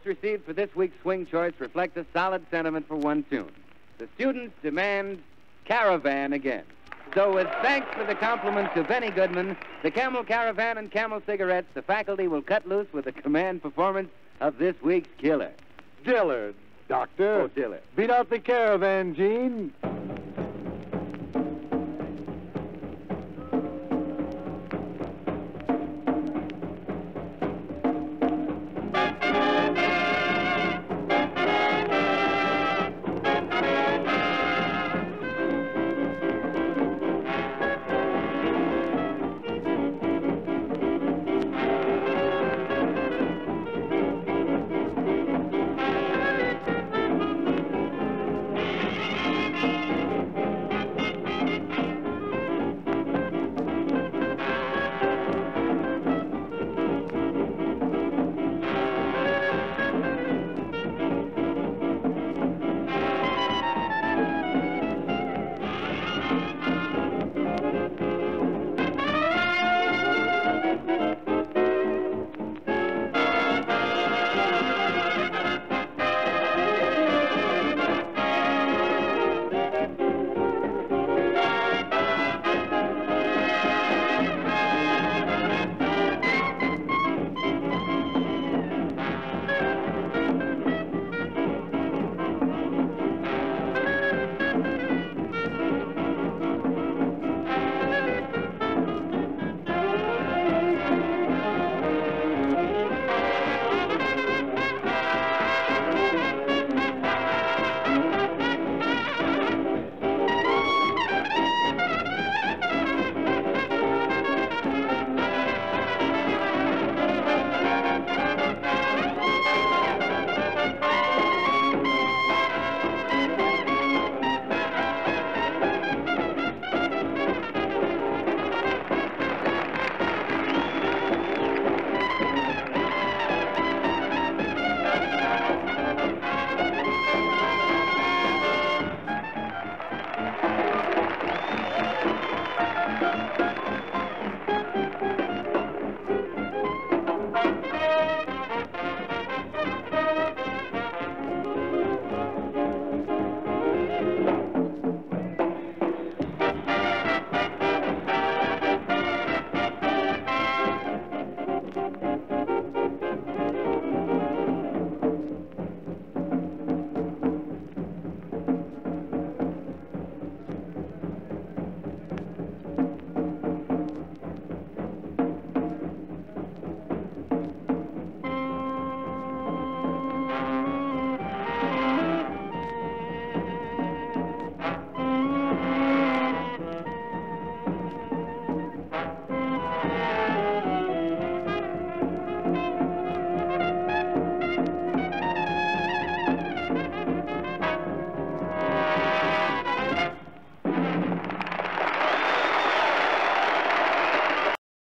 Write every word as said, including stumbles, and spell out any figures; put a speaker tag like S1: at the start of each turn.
S1: votes received for this week's swing choice reflect a solid sentiment for one tune. The students demand Caravan again. So with thanks for the compliment to Benny Goodman, the Camel Caravan and Camel Cigarettes, the faculty will cut loose with a command performance of this week's killer.
S2: Dillard, Doctor.
S1: Oh, Dillard.
S2: Beat out the Caravan, Gene.